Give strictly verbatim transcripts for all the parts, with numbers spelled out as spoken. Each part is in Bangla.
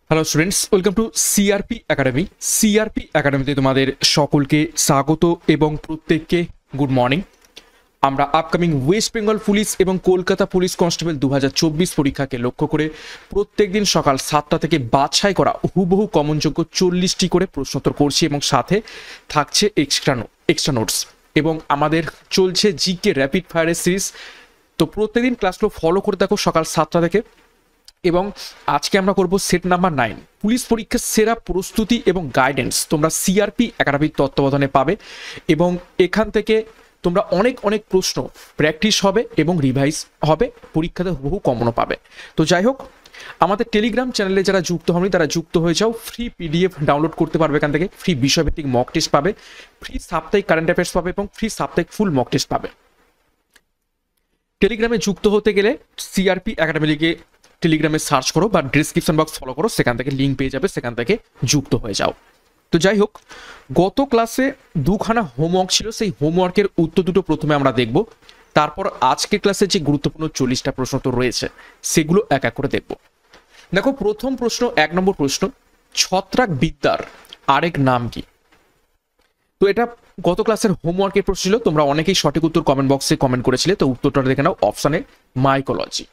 Hello students, welcome to CRP academy. সিআরপি একাডেমিতে তোমাদের সকলকে স্বাগত এবং প্রত্যেককে গুড মর্নিং। আমরা আপকামিং ওয়েস্ট বেঙ্গল পুলিশ এবং কলকাতা পুলিশ কনস্টেবল দু হাজার চব্বিশ পরীক্ষাকে লক্ষ্য করে প্রত্যেক দিন সকাল সাতটা থেকে বাছাই করা হুবহু কমনযোগ্য চল্লিশটি করে প্রশ্নোত্তর করছি এবং সাথে থাকছে এক্সট্রা এক্সট্রা নোটস এবং আমাদের চলছে জিকে র্যাপিড ফায়ারের সিরিজ। তো প্রত্যেকদিন ক্লাসগুলো ফলো করে দেখো সকাল সাতটা থেকে। এবং আজকে আমরা করব সেট নাম্বার নাইন, পুলিশ পরীক্ষার সেরা প্রস্তুতি এবং গাইডেন্স তোমরা সিআরপি একাডেমির তত্ত্বাবধানে পাবে এবং এখান থেকে তোমরা অনেক অনেক প্রশ্ন প্র্যাকটিস হবে এবং রিভাইজ হবে, পরীক্ষাতে বহু কমনও পাবে। তো যাই হোক, আমাদের টেলিগ্রাম চ্যানেলে যারা যুক্ত হয়নি তারা যুক্ত হয়ে যাও। ফ্রি পিডিএফ ডাউনলোড করতে পারবে এখান থেকে, ফ্রি বিষয়ভিত্তিক মক টেস্ট পাবে, ফ্রি সাপ্তাহিক কারেন্ট অ্যাফেয়ার্স পাবে এবং ফ্রি সাপ্তাহিক ফুল মক টেস্ট পাবে। টেলিগ্রামে যুক্ত হতে গেলে সিআরপি একাডেমি লিগে টেলিগ্রামে সার্চ করো বা ডিসক্রিপশন বক্স ফলো করো, সেখান থেকে লিঙ্ক পেয়ে যাবে, সেখান থেকে যুক্ত হয়ে যাও। তো যাই হোক, গত ক্লাসে দুখানা হোমওয়ার্ক ছিল, সেই হোমওয়ার্কের উত্তর দুটো প্রথমে আমরা দেখব, তারপর আজকের ক্লাসে যে গুরুত্বপূর্ণ চল্লিশটা প্রশ্ন তো রয়েছে সেগুলো এক এক করে দেখব। দেখো, প্রথম প্রশ্ন, এক নম্বর প্রশ্ন, ছত্রাক বিদ্যার আরেক নাম কি? তো এটা গত ক্লাসের হোমওয়ার্কের প্রশ্ন ছিল, তোমরা অনেকেই সঠিক উত্তর কমেন্ট বক্সে কমেন্ট করেছিলে। তো উত্তরটা দেখে নাও, অপশানে মাইকোলজি।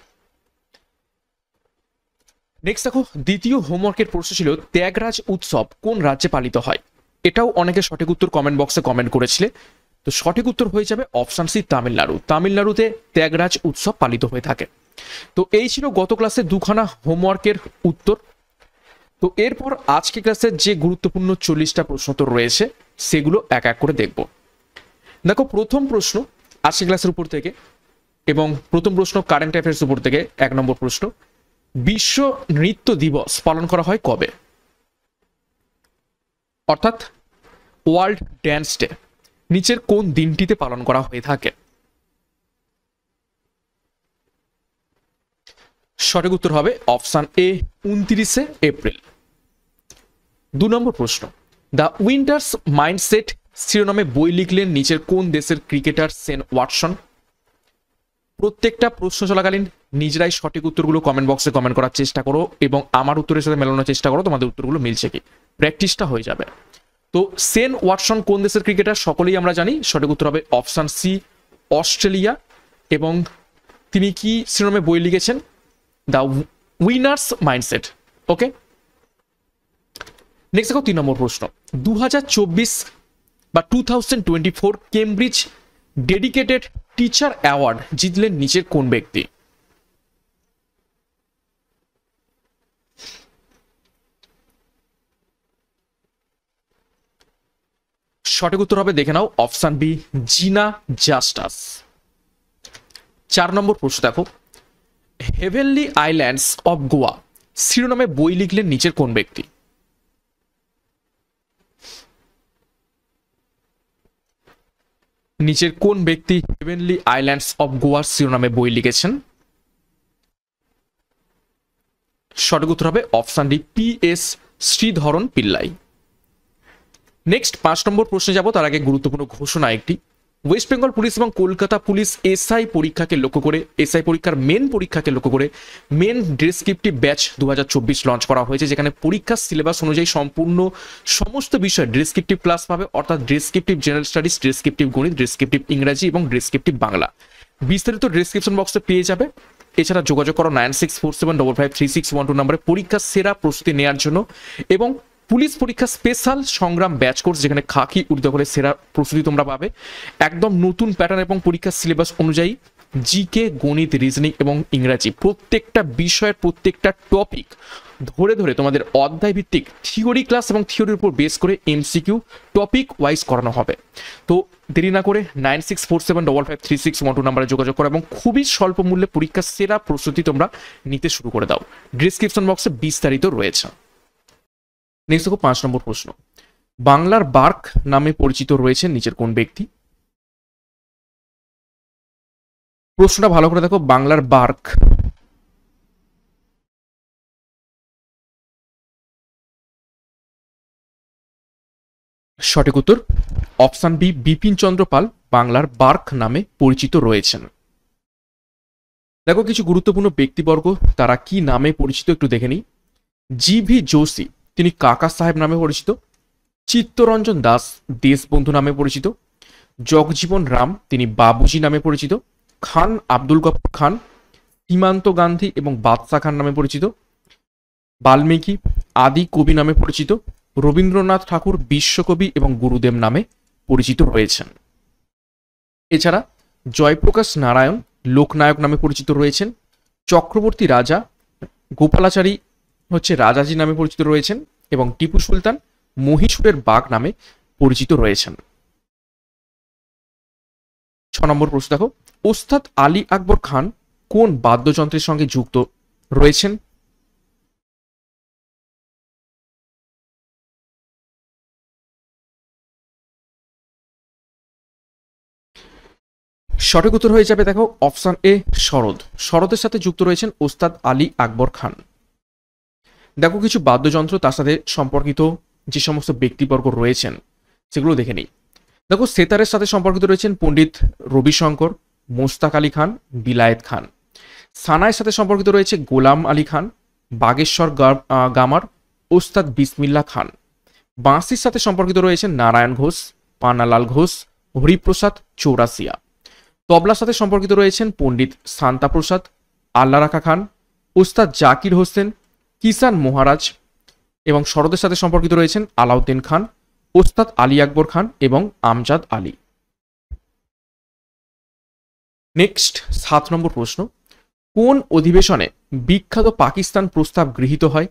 নেক্সট দেখো, দ্বিতীয় হোমওয়ার্কের প্রশ্ন ছিল ত্যাগরাজ উৎসব কোন রাজ্যে পালিত হয়? এটাও অনেকে সঠিক উত্তর কমেন্ট বক্সে কমেন্ট করেছিলে। তো সঠিক উত্তর হয়ে যাবে অপশান সি, তামিলনাড়ু। তামিলনাড়ুতে ত্যাগরাজ উৎসব পালিত হয়ে থাকে। তো এই ছিল গত ক্লাসে দুখানা হোমওয়ার্কের উত্তর। তো এরপর আজকে ক্লাসের যে গুরুত্বপূর্ণ চল্লিশটা প্রশ্ন তো রয়েছে সেগুলো এক এক করে দেখব। দেখো, প্রথম প্রশ্ন আজকে ক্লাসের উপর থেকে এবং প্রথম প্রশ্ন কারেন্ট অ্যাফেয়ার্স উপর থেকে। এক নম্বর প্রশ্ন, বিশ্ব নৃত্য দিবস পালন করা হয় কবে? অর্থাৎ ওয়ার্ল্ড ড্যান্স ডে নিচের কোন দিনটিতে পালন করা হয়ে থাকে? সঠিক উত্তর হবে অপশান এ, উনত্রিশে এপ্রিল। দু নম্বর প্রশ্ন, দ্য উইন্টার্স মাইন্ডসেট শিরোনামে বই লিখলেন নিচের কোন দেশের ক্রিকেটার সেন ওয়াটসন? প্রত্যেকটা প্রশ্ন চলাকালীন নিজেরাই সঠিক উত্তরগুলো কমেন্ট বক্সে কমেন্ট করার চেষ্টা করো এবং আমার উত্তরের সাথে মেলানোর চেষ্টা করো, তোমাদের উত্তরগুলো মিলছে কি, প্র্যাকটিসটা হয়ে যাবে। তো সেন ওয়াটসন কোন দেশের ক্রিকেটার সকলেই আমরা জানি, সঠিক উত্তর হবে অপশান সি, অস্ট্রেলিয়া। এবং তিনি কি শিরোনামে বই লিখেছেন? The winners mindset. Okay, next দেখো, তিন নম্বর প্রশ্ন, দু হাজার চব্বিশ বা two thousand twenty four Cambridge dedicated teacher award জিতলেন নিচের কোন ব্যক্তি? সঠিক উত্তর হবে, দেখে নাও, অপশান বি, জিনা জাস্টাস। চার নম্বর প্রশ্ন দেখো, হেভেনলি আইল্যান্ডস অফ গোয়া শিরোনামে বই লিখলেন নিচের কোন ব্যক্তি? নিচের কোন ব্যক্তি হেভেনলি আইল্যান্ডস অফ গোয়া শিরোনামে বই লিখেছেন? সঠিক উত্তর হবে option D, P S Sreedharan Pillai. Next পাঁচ নম্বর প্রশ্নে যাব, তার আগে গুরুত্বপূর্ণ ঘোষণা একটি। ওয়েস্ট বেঙ্গল পুলিশ এবং কলকাতা পুলিশ এসআই পরীক্ষাকে লক্ষ্য করে, এসআই পরীক্ষার মেন পরীক্ষাকে লক্ষ্য করে মেন ডেসক্রিপটিভ ব্যাচ দু হাজার চব্বিশ লঞ্চ করা হয়েছে, যেখানে পরীক্ষার সিলেবাস অনুযায়ী সম্পূর্ণ সমস্ত বিষয় ডেসক্রিপটিভ ক্লাস পাবে, অর্থাৎ ডেসক্রিপটিভ জেনারেল স্টাডিজ, ডেসক্রিপটিভ গণিত, ডেসক্রিপটিভ ইংরাজি এবং ডেসক্রিপটিভ বাংলা। বিস্তারিত ডেসক্রিপশন বক্সে পেয়ে যাবে। এছাড়া যোগাযোগ করো nine six four seven double five three six one two নম্বরে পরীক্ষার সেরা প্রস্তুতি নেওয়ার জন্য। এবং পুলিশ পরীক্ষা স্পেশাল সংগ্রাম ব্যাচ কোর্স, যেখানে খাকি উর্দু করে সেরা প্রস্তুতি তোমরা পাবে একদম নতুন প্যাটার্ন এবং পরীক্ষার সিলেবাস অনুযায়ী। জিকে, গণিত, রিজনিং এবং ইংরাজি প্রত্যেকটা বিষয়ের প্রত্যেকটা টপিক ধরে ধরে তোমাদের অধ্যায় ভিত্তিক থিওরি ক্লাস এবং থিওরির উপর বেস করে এমসিকিউ টপিক ওয়াইজ করানো হবে। তো দেরি না করে nine six four seven double five three six one two নাম্বারে যোগাযোগ করো এবং খুবই স্বল্প মূল্যে পরীক্ষার সেরা প্রস্তুতি তোমরা নিতে শুরু করে দাও। ডিসক্রিপশন বক্সে বিস্তারিত রয়েছে। নেক্সট দেখো, পাঁচ নম্বর প্রশ্ন, বাংলার বার্ক নামে পরিচিত রয়েছেন নিচের কোন ব্যক্তি? প্রশ্নটা ভালো করে দেখো, বাংলার বার্ক সঠিক উত্তর অপশান বি, বিপিন চন্দ্র পাল বাংলার বার্ক নামে পরিচিত রয়েছেন। দেখো, কিছু গুরুত্বপূর্ণ ব্যক্তিবর্গ তারা কি নামে পরিচিত একটু দেখে নিই। জি ভি যোশী তিনি কাকা সাহেব নামে পরিচিত। চিত্তরঞ্জন দাস দেশবন্ধু নামে পরিচিত। জগজীবন রাম তিনি বাবুজি নামে পরিচিত। খান আব্দুল গফর খান সীমান্ত গান্ধী এবং বাদশাহ খান নামে পরিচিত। বাল্মীকি আদি কবি নামে পরিচিত। রবীন্দ্রনাথ ঠাকুর বিশ্বকবি এবং গুরুদেব নামে পরিচিত রয়েছেন। এছাড়া জয়প্রকাশ নারায়ণ লোকনায়ক নামে পরিচিত রয়েছেন। চক্রবর্তী রাজা গোপালাচারী হচ্ছে রাজাজি নামে পরিচিত রয়েছেন এবং টিপু সুলতান মহীশূরের বাঘ নামে পরিচিত রয়েছেন। ছ নম্বর প্রশ্ন দেখো, ওস্তাদ আলী আকবর খান কোন বাদ্যযন্ত্রের সঙ্গে যুক্ত রয়েছেন? সঠিক উত্তর হয়ে যাবে দেখো অপশন এ সরোদ। সরোদের সাথে যুক্ত রয়েছেন ওস্তাদ আলী আকবর খান। দেখো কিছু বাদ্যযন্ত্র তার সাথে সম্পর্কিত যে সমস্ত ব্যক্তিবর্গ রয়েছেন সেগুলো দেখে নিই। দেখো সেতারের সাথে সম্পর্কিত রয়েছেন পণ্ডিত রবিশঙ্কর, মোস্তাক আলী খান, বিলায়েত খান। সানায়ের সাথে সম্পর্কিত রয়েছে গোলাম আলী খান, বাগেশ্বর গামার, ওস্তাদ বিসমিল্লা খান। বাঁশির সাথে সম্পর্কিত রয়েছেন নারায়ণ ঘোষ, পান্নালাল ঘোষ, হরিপ্রসাদ চৌরাসিয়া। তবলার সাথে সম্পর্কিত রয়েছেন পণ্ডিত শান্তাপ্রসাদ, আল্লাহ রাখা খান, ওস্তাদ জাকির হোসেন, কিষান মহারাজ। এবং সরোদের সাথে সম্পর্কিত রয়েছেন আলাউদ্দিন খান, ওস্তাদ আলী আকবর খান এবং আমজাদ আলী। নেক্সট সাত নম্বর প্রশ্ন, কোন অধিবেশনে বিখ্যাত পাকিস্তান প্রস্তাব গৃহীত হয়?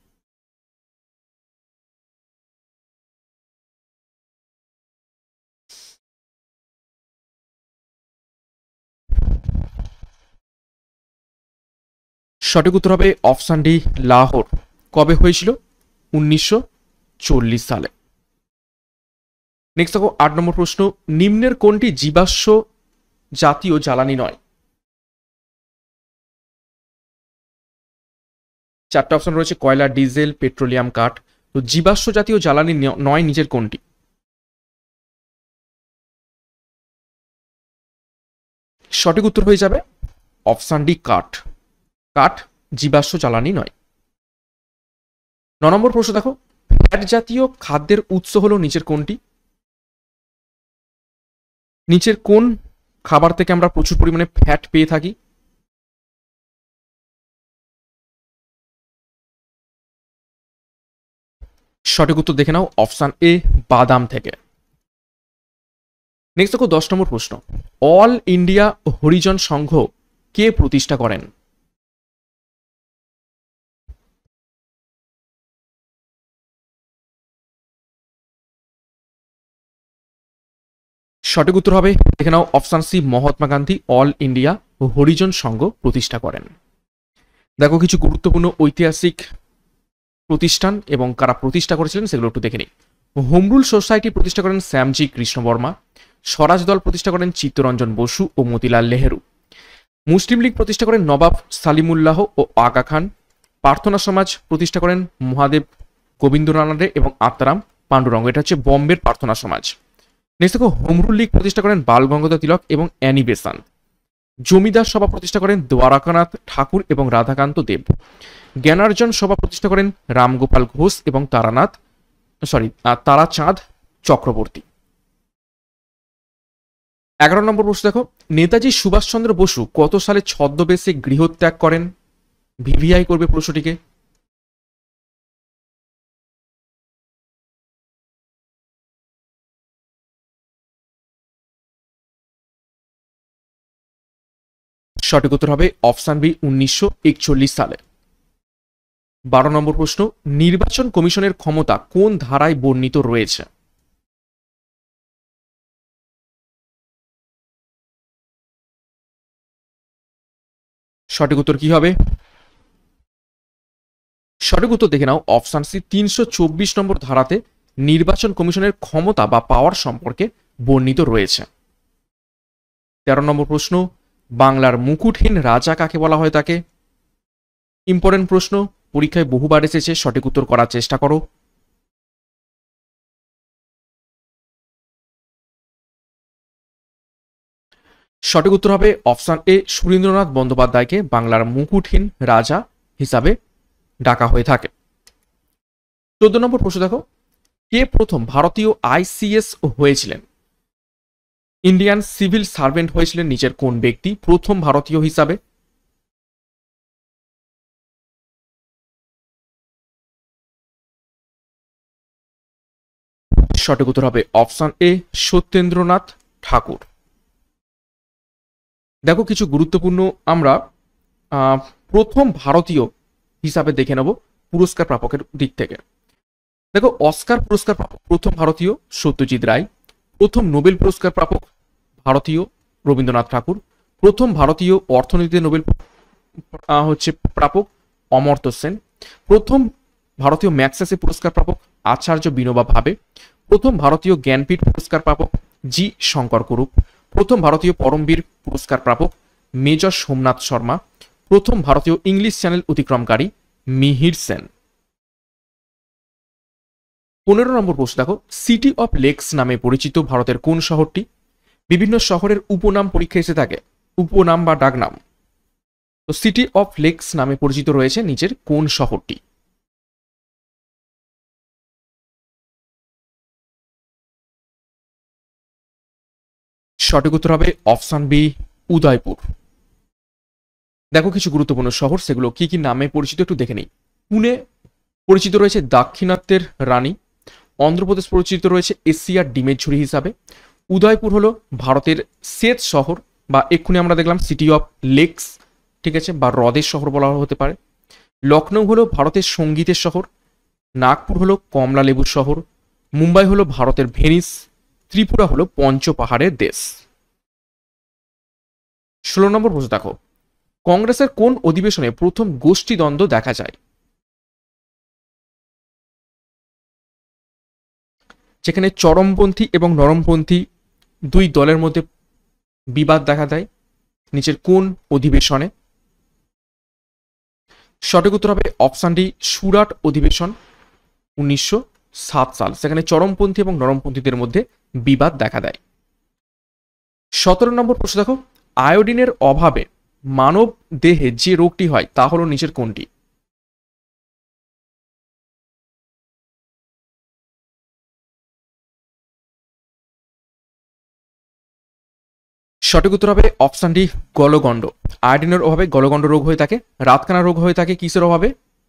সঠিক উত্তর হবে অপশন ডি লাহোর। কবে হয়েছিল? উনিশশো চল্লিশ সালে। নেক্সট দেখো আট নম্বর প্রশ্ন, নিম্নের কোনটি জীবাশ্ম জাতীয় জ্বালানি নয়? চারটা অপশন রয়েছে, কয়লা, ডিজেল, পেট্রোলিয়াম, কাঠ। তো জীবাশ্ম জাতীয় জ্বালানি নয় নিচের কোনটি? সঠিক উত্তর হয়ে যাবে অপশন ডি কাঠ। কাঠ জীবাশ্ম জ্বালানি নয়। ন নম্বর প্রশ্ন দেখো, ফ্যাট জাতীয় খাদ্যের উৎস হলো নিচের কোনটি? নিচের কোন খাবার থেকে আমরা প্রচুর পরিমাণে ফ্যাট পেয়ে থাকি? সঠিক উত্তর দেখে নাও অপশন এ বাদাম থেকে। নেক্সট দেখো দশ নম্বর প্রশ্ন, অল ইন্ডিয়া হরিজন সংঘ কে প্রতিষ্ঠা করেন? সঠিক উত্তর হবে দেখে নাও option C Mahatma Gandhi all India Harijan Sangh প্রতিষ্ঠা করেন। দেখো কিছু গুরুত্বপূর্ণ ঐতিহাসিক প্রতিষ্ঠান এবং কারা প্রতিষ্ঠা করেছিলেন সেগুলো একটু দেখে নিই। হোম রুল সোসাইটি প্রতিষ্ঠা করেন শ্যামজি কৃষ্ণ বর্মা। স্বরাজ দল প্রতিষ্ঠা করেন চিত্তরঞ্জন বসু ও মতিলাল নেহেরু। মুসলিম লীগ প্রতিষ্ঠা করেন নবাব সালিমুল্লাহ ও আগা খান। প্রার্থনা সমাজ প্রতিষ্ঠা করেন মহাদেব গোবিন্দরানাডে এবং আত্মারাম পাণ্ডুরঙ্গ। এটা হচ্ছে বম্বের প্রার্থনা সমাজ। নেক্সট দেখো হোম রুল লীগ প্রতিষ্ঠা করেন বাল গঙ্গাধর তিলক এবং অ্যানি বেসান্ট। জমিদার সভা প্রতিষ্ঠা করেন দ্বারকানাথ ঠাকুর এবং রাধাকান্ত দেব। জ্ঞানার্জন সভা প্রতিষ্ঠা করেন রামগোপাল ঘোষ এবং তারানাথ সরি তারাচাঁদ চক্রবর্তী। এগারো নম্বর প্রশ্ন দেখো, নেতাজি সুভাষচন্দ্র বসু কত সালে ছদ্মবেশে গৃহত্যাগ করেন? ভিভিআই করবে প্রশ্নটিকে। সঠিক উত্তর হবে অপশন বি উনিশশো একচল্লিশ সালে। বারো নম্বর প্রশ্ন, নির্বাচন কমিশনের ক্ষমতা কোন ধারায় বর্ণিত রয়েছে? সঠিক উত্তর কি হবে? সঠিক উত্তর দেখে নাও অপশন সি তিনশো চব্বিশ নম্বর ধারাতে নির্বাচন কমিশনের ক্ষমতা বা পাওয়ার সম্পর্কে বর্ণিত রয়েছে। তেরো নম্বর প্রশ্ন, বাংলার মুকুটহীন রাজা কাকে বলা হয় তাকে? ইম্পর্টেন্ট প্রশ্ন, পরীক্ষায় বহুবার এসেছে, সঠিক উত্তর করার চেষ্টা করো। সঠিক উত্তর হবে অপশন এ সুরেন্দ্রনাথ বন্দ্যোপাধ্যায়কে বাংলার মুকুটহীন রাজা হিসাবে ডাকা হয়ে থাকে। চোদ্দ নম্বর প্রশ্ন দেখো, কে প্রথম ভারতীয় আইসিএস হয়েছিলেন? ইন্ডিয়ান সিভিল সার্ভেন্ট হয়েছিলেন নিচের কোন ব্যক্তি প্রথম ভারতীয় হিসাবে? সঠিক উত্তর হবে অপশন এ সত্যেন্দ্রনাথ ঠাকুর। দেখো কিছু গুরুত্বপূর্ণ আমরা প্রথম ভারতীয় হিসাবে দেখে নেব পুরস্কার প্রাপকের দিক থেকে। দেখো অস্কার পুরস্কার প্রাপক প্রথম ভারতীয় সত্যজিৎ রায়, প্রথম নোবেল পুরস্কার প্রাপক ভারতীয় রবীন্দ্রনাথ ঠাকুর, প্রথম ভারতীয় অর্থনীতিতে নোবেল হচ্ছে প্রাপক অমর্ত্য সেন, প্রথম ভারতীয় ম্যাগসেসে পুরস্কার প্রাপক আচার্য বিনোবা ভাবে, প্রথম ভারতীয় জ্ঞানপীঠ পুরস্কার প্রাপক জি শঙ্কর কুরুপ, প্রথম ভারতীয় পরমবীর পুরস্কার প্রাপক মেজর সোমনাথ শর্মা, প্রথম ভারতীয় ইংলিশ চ্যানেল অতিক্রমকারী মিহির সেন। পনেরো নম্বর প্রশ্ন দেখো, সিটি অফ লেকস নামে পরিচিত ভারতের কোন শহরটি? বিভিন্ন শহরের উপনাম পরীক্ষা এসে থাকে, উপনাম বা ডাকনাম। তো সিটি অফ লেকস নামে পরিচিত রয়েছে নিচের কোন শহরটি? সঠিক উত্তর হবে অপশন বি উদয়পুর। দেখো কিছু গুরুত্বপূর্ণ শহর সেগুলো কি কি নামে পরিচিত একটু দেখে নিই। পুনে পরিচিত রয়েছে দাক্ষিণাত্যের রানী, অন্ধ্রপ্রদেশ পরিচিত রয়েছে এশিয়ার ডিমের ঝুড়ি হিসাবে, উদয়পুর হলো ভারতের শ্বেত শহর বা এক্ষুনি আমরা দেখলাম সিটি অফ লেকস, ঠিক আছে, বা হ্রদের শহর বলা হতে পারে, লখনৌ হলো ভারতের সঙ্গীতের শহর, নাগপুর হলো কমলা লেবুর শহর, মুম্বাই হলো ভারতের ভেনিস, ত্রিপুরা হলো পঞ্চ পাহাড়ের দেশ। ষোলো নম্বর প্রশ্ন দেখো, কংগ্রেসের কোন অধিবেশনে প্রথম গোষ্ঠীদ্বন্দ্ব দেখা যায়? যেখানে চরমপন্থী এবং নরমপন্থী দুই দলের মধ্যে বিবাদ দেখা দেয়, নিচের কোন অধিবেশনে? সঠিক উত্তর হবে অপশন ডি সুরাট অধিবেশন উনিশশো সাত সাল, সেখানে চরমপন্থী এবং নরমপন্থীদের মধ্যে বিবাদ দেখা দেয়। সতেরো নম্বর প্রশ্ন দেখো, আয়োডিনের অভাবে মানব দেহে যে রোগটি হয় তা হলো নিচের কোনটি? সঠিক উত্তর হবে অপশন ডি গলগণ্ড। আয়োডিনের অভাবে গলগণ্ড রোগ হয়ে থাকে। রাতকানা রোগ হয়ে থাকে কিসের অভাবে?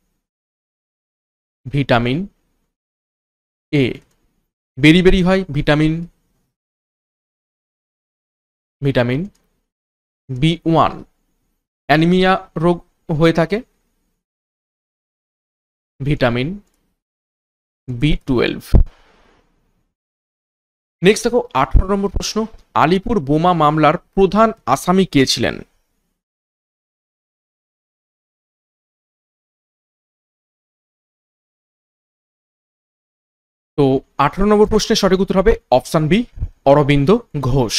Vitamin A. বেরি বেরি হয় vitamin vitamin B one. Anaemia রোগ হয়ে থাকে ভিটামিন বি টুয়েলভ। নেক্সট দেখো আঠারো নম্বর প্রশ্ন, আলিপুর বোমা মামলার প্রধান আসামি কে ছিলেন? তো আঠারো নম্বর প্রশ্নের সঠিক উত্তর হবে অপশন বি অরবিন্দ ঘোষ।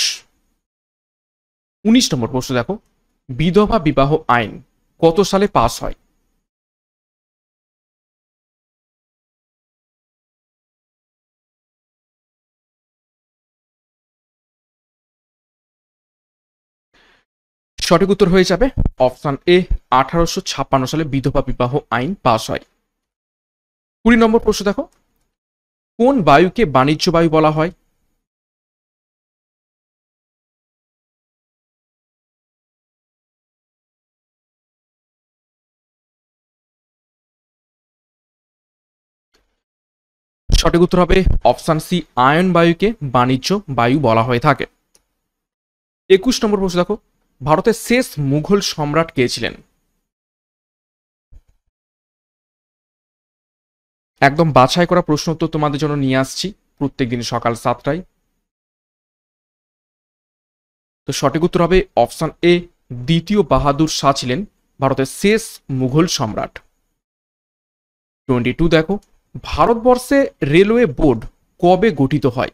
উনিশ নম্বর প্রশ্ন দেখো, বিধবা বিবাহ আইন কত সালে পাস হয়? সঠিক উত্তর হয়ে যাবে অপশন এ আঠারোশো ছাপ্পান্ন সালে বিধবা বিবাহ আইন পাস হয়। কুড়ি নম্বর প্রশ্ন দেখো, কোন বায়ুকে বাণিজ্য বায়ু বলা হয়? সঠিক উত্তর হবে অপশন সি আয়ন বায়ুকে বাণিজ্য বায়ু বলা হয়ে থাকে। একুশ নম্বর প্রশ্ন দেখো, ভারতের শেষ মুঘল সম্রাট কে ছিলেন? একদম বাছাই করা প্রশ্ন উত্তর তোমাদের জন্য নিয়ে আসছি প্রত্যেকদিন সকাল সাতটায়। তো সঠিক উত্তর হবে অপশন এ দ্বিতীয় বাহাদুর শাহ ছিলেন ভারতের শেষ মুঘল সম্রাট। টোয়েন্টি টু দেখো, ভারতবর্ষে রেলওয়ে বোর্ড কবে গঠিত হয়?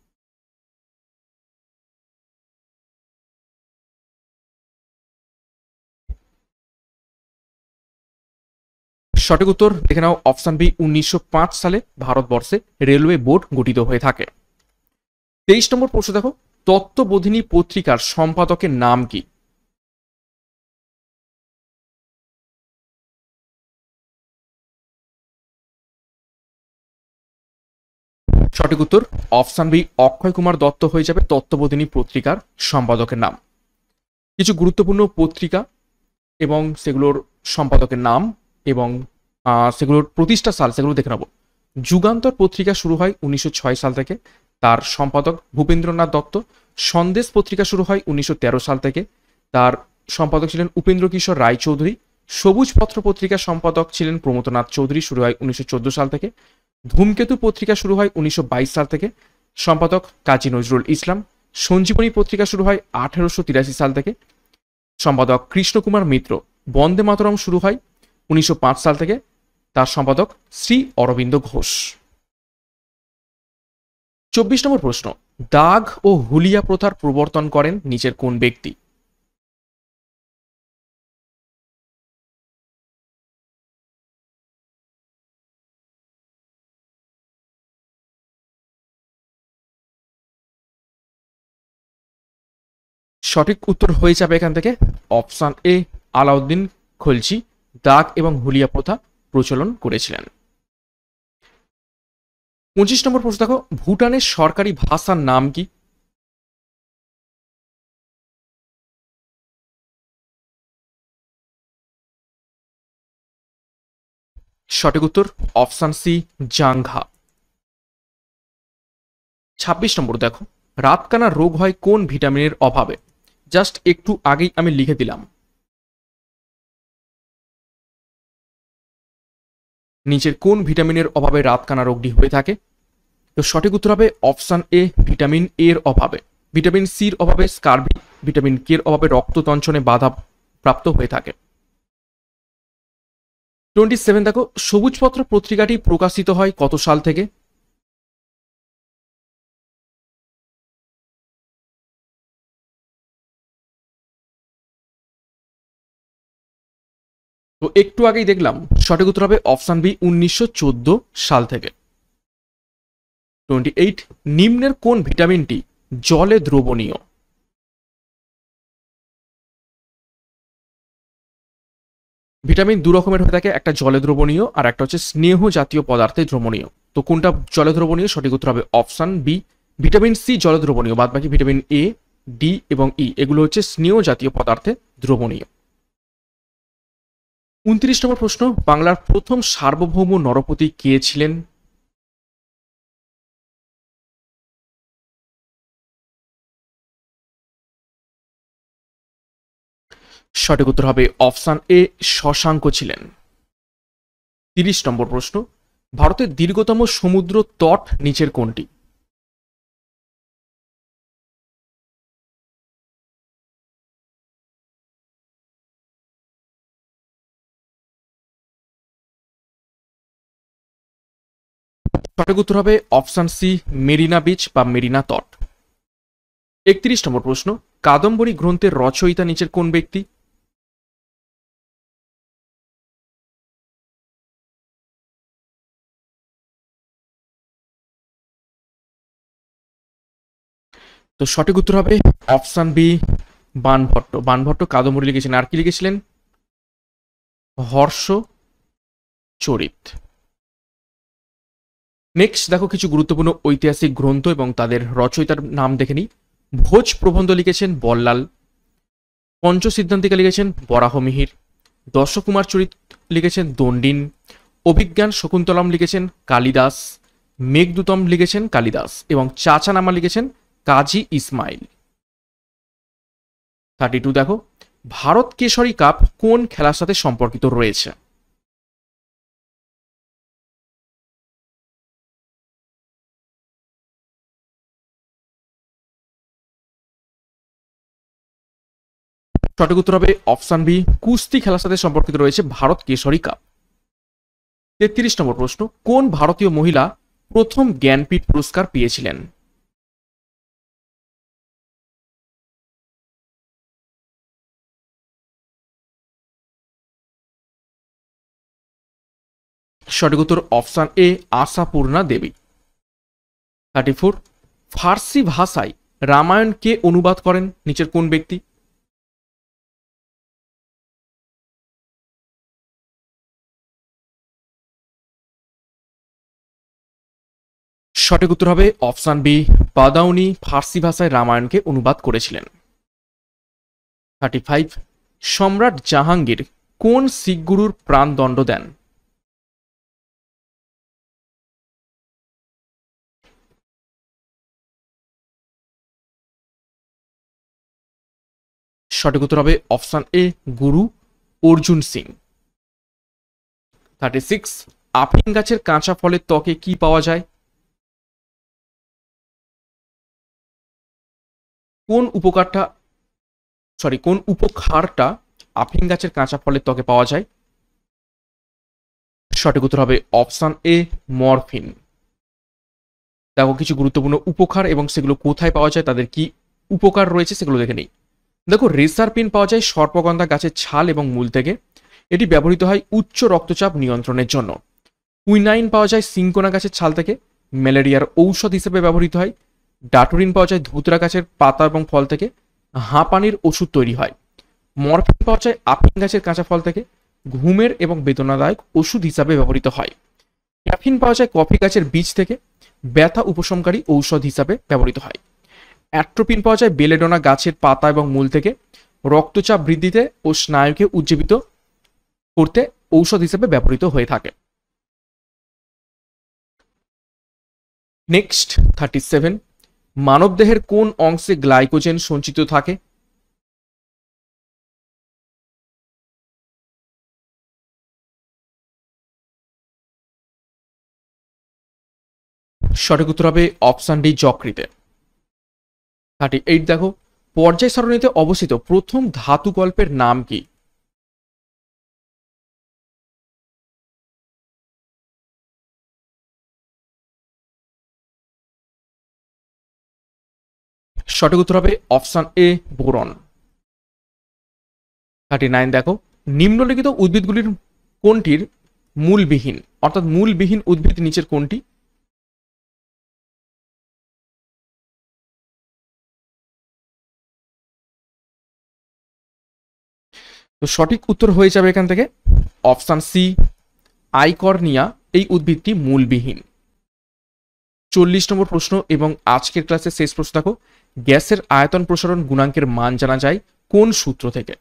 সঠিক উত্তর দেখে নাও অপশন বি উনিশশো পাঁচ সালে ভারতবর্ষে রেলওয়ে বোর্ড গঠিত হয়ে থাকে। তেইশ নম্বর প্রশ্ন দেখো, তত্ত্ববোধিনী পত্রিকার সম্পাদকের নাম কি? সঠিক উত্তর অপশন বি অক্ষয় কুমার দত্ত হয়ে যাবে তত্ত্ববোধিনী পত্রিকার সম্পাদকের নাম। কিছু গুরুত্বপূর্ণ পত্রিকা এবং সেগুলোর সম্পাদকের নাম এবং আহ, সেগুলোর প্রতিষ্ঠা সাল সেগুলো দেখে নেব। যুগান্তর পত্রিকা শুরু হয় উনিশশো ছয় সাল থেকে, তার সম্পাদক ভূপেন্দ্রনাথ দত্ত। সন্দেশ পত্রিকা শুরু হয় উনিশশো তেরো সাল থেকে, তার সম্পাদক ছিলেন উপেন্দ্র কিশোর রায়চৌধুরী। সবুজ পত্র পত্রিকার সম্পাদক ছিলেন প্রমথনাথ চৌধুরী, শুরু হয় উনিশশো চোদ্দ সাল থেকে। ধূমকেতু পত্রিকা শুরু হয় উনিশশো বাইশ সাল থেকে, সম্পাদক কাজী নজরুল ইসলাম। সঞ্জীবনী পত্রিকা শুরু হয় আঠেরোশো তিরাশি সাল থেকে, সম্পাদক কৃষ্ণকুমার মিত্র। বন্দে মাতরম শুরু হয় উনিশশো পাঁচ সাল থেকে, তার সম্পাদক শ্রী অরবিন্দ ঘোষ। চব্বিশ নম্বর প্রশ্ন, দাগ ও হুলিয়া প্রথার প্রবর্তন করেন নিচের কোন ব্যক্তি? সঠিক উত্তর হয়ে যাবে এখান থেকে অপশন এ আলাউদ্দিন খলজি দাগ এবং হুলিয়া প্রথা প্রচলন করেছিলেন। পঁচিশ নম্বর প্রশ্ন দেখো, ভুটানের সরকারি ভাষার নাম কি? সঠিক উত্তর অপশন সি জাংঘা। ছাব্বিশ নম্বর দেখো, রাতকানা রোগ হয় কোন ভিটামিনের অভাবে? জাস্ট একটু আগেই আমি লিখে দিলাম। নিচের কোন ভিটামিনের অভাবে রাতকানা রোগটি হয়ে থাকে? তো সঠিক উত্তর হবে অপশন এ ভিটামিন এর অভাবে। ভিটামিন সির অভাবে স্কারভি, ভিটামিন কে এর অভাবে রক্ততঞ্চনে বাধা প্রাপ্ত হয়ে থাকে। টোয়েন্টি সেভেন দেখো, সবুজপত্র পত্রিকাটি প্রকাশিত হয় কত সাল থেকে? তো একটু আগেই দেখলাম সঠিক উত্তর হবে অপশন বি উনিশশো চোদ্দ সাল থেকে। টোয়েন্টি এইট, নিম্নের কোন ভিটামিনটি জলে দ্রবণীয়? ভিটামিন দু রকমের হয়ে থাকে, একটা জলে দ্রবণীয় আর একটা হচ্ছে স্নেহ জাতীয় পদার্থে দ্রবণীয়। তো কোনটা জলে দ্রবণীয়? সঠিক উত্তর হবে অপশন বি ভিটামিন সি জলে দ্রবণীয়, বাদ বাকি ভিটামিন এ, ডি এবং ই এগুলো হচ্ছে স্নেহ জাতীয় পদার্থে দ্রবণীয়। উনত্রিশ নম্বর প্রশ্ন, বাংলার প্রথম সার্বভৌম নরপতি কে ছিলেন? সঠিক উত্তর হবে অপশন এ শশাঙ্ক ছিলেন। তিরিশ নম্বর প্রশ্ন, ভারতের দীর্ঘতম সমুদ্র তট নিচের কোনটি? সঠিক উত্তর হবে অপশন সি মেরিনা বিচ বা মেরিনা তট। একত্রিশ নম্বর প্রশ্ন, কাদম্বরী গ্রন্থের রচয়িতা নিচের কোন ব্যক্তি? তো সঠিক উত্তর হবে অপশন বি বানভট্ট। বানভট্ট কাদম্বরী লিখেছিলেন। আর কি লিখেছিলেন? হর্ষ চরিত। নেক্সট দেখো কিছু গুরুত্বপূর্ণ ঐতিহাসিক গ্রন্থ এবং তাদের রচয়িতার নাম দেখে নিই। ভোজ প্রবন্ধ লিখেছেন বল্লাল। পঞ্চসিদ্ধান্তিকা লিখেছেন বরাহমিহির। দশকুমার চরিত লিখেছেন দণ্ডিন। অভিজ্ঞান শকুন্তলম লিখেছেন কালিদাস। মেঘদূতম লিখেছেন কালিদাস এবং চাচানামা লিখেছেন কাজী ইসমাইল। থার্টি টু দেখো, ভারত কেশরী কাপ কোন খেলার সাথে সম্পর্কিত রয়েছে? সঠিক উত্তর হবে অপশন বি কুস্তি খেলার সাথে সম্পর্কিত রয়েছে ভারত কেশরী কাপ। তেত্রিশ নম্বর প্রশ্ন, কোন ভারতীয় মহিলা প্রথম জ্ঞানপীঠ পুরস্কার পেয়েছিলেন? সঠিক উত্তর option A Ashapurna Devi. Thirty four, ফার্সি ভাষায় রামায়ণ কে অনুবাদ করেন নিচের কোন ব্যক্তি? সঠিক উত্তর হবে অপশন বি, বাদাউনি ফার্সি ভাষায় রামায়ণকে অনুবাদ করেছিলেন। থার্টি ফাইভ, সম্রাট জাহাঙ্গীর কোন শিখ গুরুর প্রাণদণ্ড দেন? সঠিক উত্তর হবে অপশন এ, গুরু অর্জুন সিং। থার্টি সিক্স, আফিং গাছের কাঁচা ফলের ত্বকে কি পাওয়া যায়? কোন উপকারটা সরি কোন উপকারটা আফিং গাছের কাঁচা ফলের ত্বকে পাওয়া যায়? সঠিক উত্তর হবে অপশন এ, মরফিন। দেখো কিছু গুরুত্বপূর্ণ উপকার এবং সেগুলো কোথায় পাওয়া যায়, তাদের কি উপকার রয়েছে সেগুলো দেখে নেই। দেখো রেসারপিন পাওয়া যায় সর্পগন্ধা গাছের ছাল এবং মূল থেকে, এটি ব্যবহৃত হয় উচ্চ রক্তচাপ নিয়ন্ত্রণের জন্য। কুইনাইন পাওয়া যায় সিঙ্কোনা গাছের ছাল থেকে, ম্যালেরিয়ার ঔষধ হিসেবে ব্যবহৃত হয়। ডাটোরিন পাওয়া যায় ধুতরা গাছের পাতা এবং ফল থেকে, হাঁপানির ওষুধ তৈরি হয়। মরফিন পাওয়া যায় আফিং গাছের কাঁচা ফল থেকে, ঘুমের এবং বেদনাদায়ক ওষুধ হিসাবে ব্যবহৃত হয়। ক্যাফিন পাওয়া যায় কফি গাছের বীজ থেকে, ব্যথা উপশমকারী ঔষধ হিসাবে ব্যবহৃত হয়। অ্যাট্রোপিন পাওয়া যায় বেলেডোনা গাছের পাতা এবং মূল থেকে, রক্তচাপ বৃদ্ধিতে ও স্নায়ুকে উজ্জীবিত করতে ঔষধ হিসেবে ব্যবহৃত হয়ে থাকে। নেক্সট থার্টি সেভেন, মানবদেহের কোন অংশে গ্লাইকোজেন সঞ্চিত থাকে? সঠিক উত্তর হবে অপশন ডি, যকৃতে। থার্টি এইট, দেখো পর্যায় সারণীতে অবস্থিত প্রথম ধাতুকল্পের নাম কি? সঠিক উত্তর হবে option A, boron. Thirty nine, দেখো নিম্নলিখিত উদ্ভিদগুলির কোনটির মূলবিহীন, অর্থাৎ মূলবিহীন উদ্ভিদ নিচের কোনটি? তো সঠিক উত্তর হয়ে যাবে এখান থেকে অপশন সি, আইকর্নিয়া। এই উদ্ভিদটি মূলবিহীন। চল্লিশ নম্বর প্রশ্ন এবং আজকের ক্লাসের শেষ প্রশ্ন, দেখো গ্যাসের আয়তন প্রসারণ গুণাঙ্কের মান জানা যায় কোন সূত্র থেকে?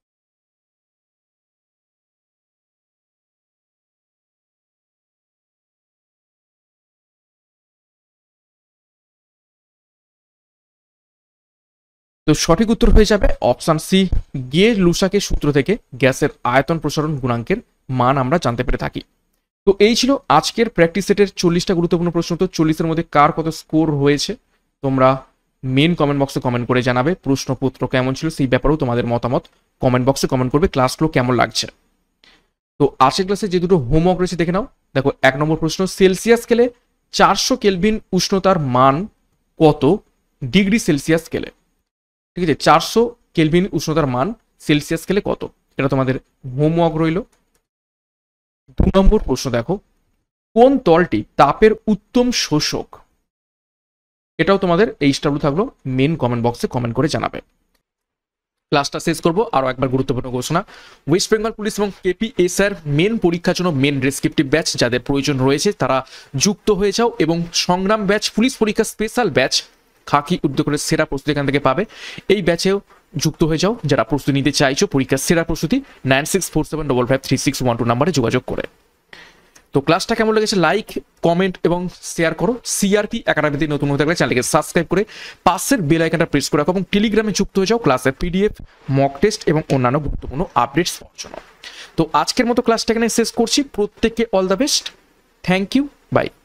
তো সঠিক উত্তর হয়ে যাবে অপশন সি, গে লুসাকের সূত্র থেকে গ্যাসের আয়তন প্রসারণ গুণাঙ্কের মান আমরা জানতে পেরে থাকি। তো এই ছিল আজকের প্র্যাকটিস সেটের চল্লিশটা গুরুত্বপূর্ণ প্রশ্ন। তো চল্লিশের মধ্যে কার কত স্কোর হয়েছে তোমরা মেন কমেন্ট বক্সে কমেন্ট করে জানাবে। প্রশ্নপত্র কেমন ছিল সেই ব্যাপারেও তোমাদের মতামত কমেন্ট বক্সে কমেন্ট করবে। ক্লাসগুলো কেমন লাগছে। তো আজকের ক্লাসে যে দুটো হোমওয়ার্ক রয়েছে দেখে নাও। দেখো এক নম্বর প্রশ্ন, সেলসিয়াস স্কেলে চারশো কেলভিন উষ্ণতার মান কত ডিগ্রি সেলসিয়াস স্কেলে? ঠিক আছে, চারশো কেলভিন উষ্ণতার মান সেলসিয়াস স্কেলে কত, এটা তোমাদের হোমওয়ার্ক রইল। দু নম্বর প্রশ্ন, দেখো কোন তলটি তাপের উত্তম শোষক? এটাও তোমাদের এইচডব্লিউ থাকলো, মেন কমেন্ট বক্সে কমেন্ট করে জানাবে। ক্লাসটা শেষ করবো আরো একবার গুরুত্বপূর্ণ ঘোষণা, ওয়েস্ট বেঙ্গল পুলিশ এবং কেপিএসআর মেন পরীক্ষার জন্য মেন ডেসক্রিপটিভ ব্যাচ যাদের প্রয়োজন রয়েছে তারা যুক্ত হয়ে যাও, এবং সংগ্রাম ব্যাচ পুলিশ পরীক্ষা স্পেশাল ব্যাচ খাকি উদ্যোগের সেরা প্রস্তুতি এখান থেকে পাবে। এই ব্যাচেও যুক্ত হয়ে যাও যারা প্রস্তুতি নিতে চাইছো পরীক্ষার সেরা প্রস্তুতি, nine six four seven double five three six one two নাম্বারে যোগাযোগ করে। তো ক্লাসটা কেমন লেগেছে লাইক কমেন্ট এবং শেয়ার করো। সিআরপি একাডেমিতে নতুন হতে থাকলে চ্যানেলকে সাবস্ক্রাইব করে পাশের বেল আইকনটা প্রেস করে রাখো, এবং টেলিগ্রামে যুক্ত হয়ে যাও ক্লাসের পিডিএফ, মক টেস্ট এবং অন্যান্য গুরুত্বপূর্ণ আপডেটস পাওয়ার জন্য। তো আজকের মতো ক্লাসটা এখানে শেষ করছি। প্রত্যেককে all the best, thank you, by.